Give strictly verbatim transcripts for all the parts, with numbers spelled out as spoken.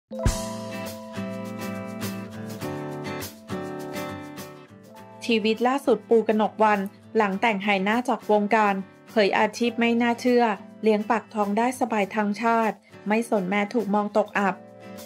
ชีวิตล่าสุดปูกนกวรรณหลังแต่งหายหน้าจากวงการเผยอาชีพไม่น่าเชื่อเลี้ยงปากท้องได้สบายทั้งชาติไม่สนแม้ถูกมองตกอับ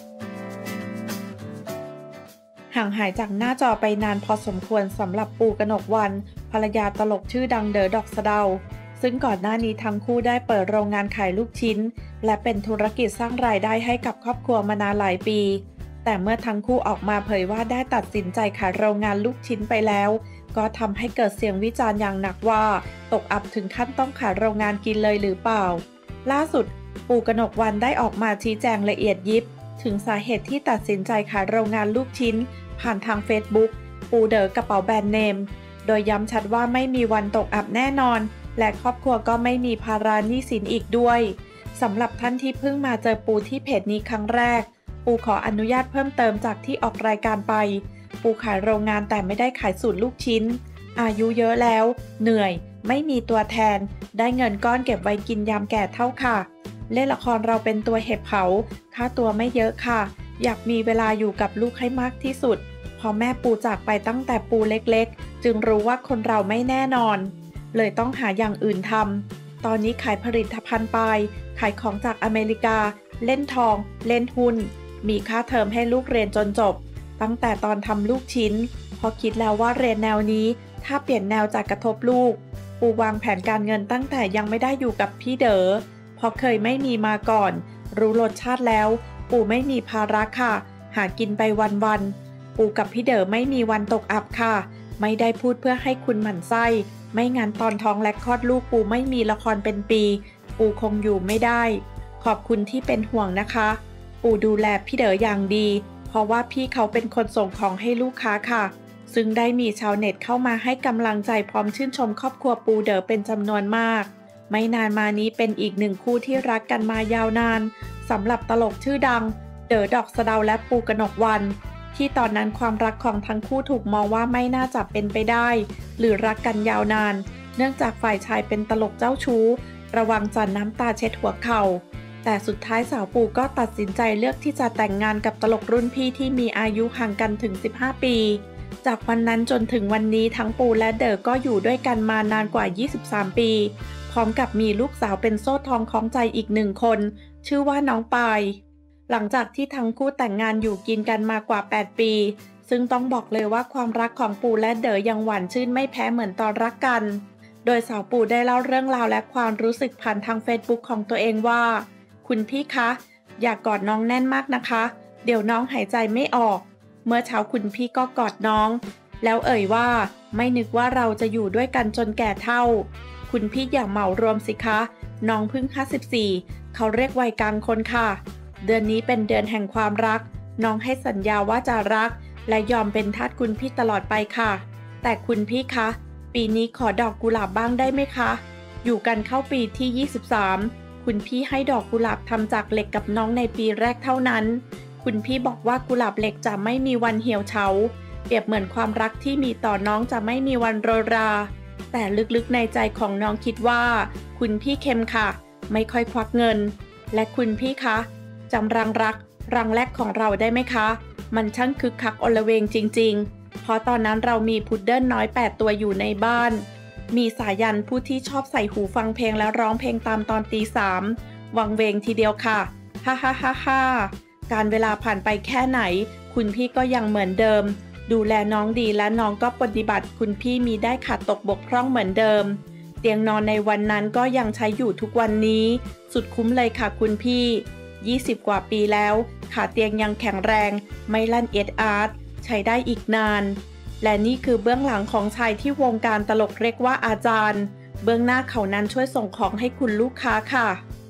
ห่างหายจากหน้าจอไปนานพอสมควรสำหรับปูกนกวรรณภรรยาตลกชื่อดังเด๋อดอกสะเดาซึ่งก่อนหน้านี้ทั้งคู่ได้เปิดโรงงานขายลูกชิ้นและเป็นธุรกิจสร้างรายได้ให้กับครอบครัวมานานหลายปีแต่เมื่อทั้งคู่ออกมาเผยว่าได้ตัดสินใจขายโรงงานลูกชิ้นไปแล้วก็ทำให้เกิดเสียงวิจารณ์อย่างหนักว่าตกอับถึงขั้นต้องขายโรงงานกินเลยหรือเปล่าล่าสุดปูกนกวรรณได้ออกมาชี้แจงละเอียดยิบถึงสาเหตุที่ตัดสินใจขายโรงงานลูกชิ้นผ่านทาง Facebook ปูเด๋อกระเป๋าแบรนด์เนมโดยย้ำชัดว่าไม่มีวันตกอับแน่นอนและครอบครัวก็ไม่มีภาระหนี้สินอีกด้วยสำหรับท่านที่เพิ่งมาเจอปูที่เพจนี้ครั้งแรกปูขออนุญาตเพิ่มเติมจากที่ออกรายการไปปูขายโรงงานแต่ไม่ได้ขายสูตรลูกชิ้นอายุเยอะแล้วเหนื่อยไม่มีตัวแทนได้เงินก้อนเก็บไว้กินยามแก่เท่าค่ะเล่นละครเราเป็นตัวเห็บเผาค่าตัวไม่เยอะค่ะอยากมีเวลาอยู่กับลูกให้มากที่สุดพอแม่ปูจากไปตั้งแต่ปูเล็กๆจึงรู้ว่าคนเราไม่แน่นอนเลยต้องหาอย่างอื่นทำตอนนี้ขายผลิตภัณฑ์ไปขายของจากอเมริกาเล่นทองเล่นหุ้นมีค่าเทอมให้ลูกเรียนจนจบตั้งแต่ตอนทำลูกชิ้นพอคิดแล้วว่าเรียนแนวนี้ถ้าเปลี่ยนแนวจากกระทบลูกปูวางแผนการเงินตั้งแต่ยังไม่ได้อยู่กับพี่เด๋อเพราะเคยไม่มีมาก่อนรู้รสชาติแล้วปูไม่มีภาระค่ะหากินไปวันๆปูกับพี่เด๋อไม่มีวันตกอับค่ะไม่ได้พูดเพื่อให้คุณหมั่นไส้ไม่งั้นตอนท้องและคลอดลูกปูไม่มีละครเป็นปีปูคงอยู่ไม่ได้ขอบคุณที่เป็นห่วงนะคะปูดูแลพี่เด๋ออย่างดีเพราะว่าพี่เขาเป็นคนส่งของให้ลูกค้าค่ะซึ่งได้มีชาวเน็ตเข้ามาให้กำลังใจพร้อมชื่นชมครอบครัวปูเด๋อเป็นจำนวนมากไม่นานมานี้เป็นอีกหนึ่งคู่ที่รักกันมายาวนานสำหรับตลกชื่อดังเด๋อดอกสะเดาและปูกนกวรรณที่ตอนนั้นความรักของทั้งคู่ถูกมองว่าไม่น่าจะเป็นไปได้หรือรักกันยาวนานเนื่องจากฝ่ายชายเป็นตลกเจ้าชู้ระวังจะน้ำตาเช็ดหัวเข่าแต่สุดท้ายสาวปูก็ตัดสินใจเลือกที่จะแต่งงานกับตลกรุ่นพี่ที่มีอายุห่างกันถึงสิบห้าปีจากวันนั้นจนถึงวันนี้ทั้งปูและเด๋อก็อยู่ด้วยกันมานานกว่ายี่สิบสามปีพร้อมกับมีลูกสาวเป็นโซ่ทองคล้องใจอีกหนึ่งคนชื่อว่าน้องปายหลังจากที่ทั้งคู่แต่งงานอยู่กินกันมากว่าแปดปีซึ่งต้องบอกเลยว่าความรักของปูและเด๋อยังหวานชื่นไม่แพ้เหมือนตอนรักกันโดยสาวปูได้เล่าเรื่องราวและความรู้สึกผ่านทาง Facebook ของตัวเองว่าคุณพี่คะอยากกอดน้องแน่นมากนะคะเดี๋ยวน้องหายใจไม่ออกเมื่อเช้าคุณพี่ก็กอดน้องแล้วเอ่ยว่าไม่นึกว่าเราจะอยู่ด้วยกันจนแก่เฒ่าคุณพี่อย่าเหมารวมสิคะน้องเพิ่งห้าสิบสี่เขาเรียกวัยกลางคนค่ะเดือนนี้เป็นเดือนแห่งความรักน้องให้สัญญาว่าจะรักและยอมเป็นทาสคุณพี่ตลอดไปค่ะแต่คุณพี่คะปีนี้ขอดอกกุหลาบบ้างได้ไหมคะอยู่กันเข้าปีที่ยี่สิบสามคุณพี่ให้ดอกกุหลาบทำจากเหล็กกับน้องในปีแรกเท่านั้นคุณพี่บอกว่ากุหลาบเหล็กจะไม่มีวันเหี่ยวเฉาเปรียบเหมือนความรักที่มีต่อน้องจะไม่มีวันโรยราแต่ลึกๆในใจของน้องคิดว่าคุณพี่เค็มค่ะไม่ค่อยควักเงินและคุณพี่คะจำรังรักรังแรกของเราได้ไหมคะมันช่างคึกคักอลเวงจริงๆเพราะตอนนั้นเรามีพุดเดิ้ลน้อยแปดตัวอยู่ในบ้านมีสายันผู้ที่ชอบใส่หูฟังเพลงและร้องเพลงตามตอนตีสามวังเวงทีเดียวค่ะฮ่าฮ่าฮ่าฮ่าการเวลาผ่านไปแค่ไหนคุณพี่ก็ยังเหมือนเดิมดูแลน้องดีและน้องก็ปฏิบัติคุณพี่มีได้ขาดตกบกพร่องเหมือนเดิมเตียงนอนในวันนั้นก็ยังใช้อยู่ทุกวันนี้สุดคุ้มเลยค่ะคุณพี่ยี่สิบกว่าปีแล้วขาเตียงยังแข็งแรงไม่ลั่นเอียดอาร์ตใช้ได้อีกนานและนี่คือเบื้องหลังของชายที่วงการตลกเรียกว่าอาจารย์เบื้องหน้าเขานั้นช่วยส่งของให้คุณลูกค้าค่ะ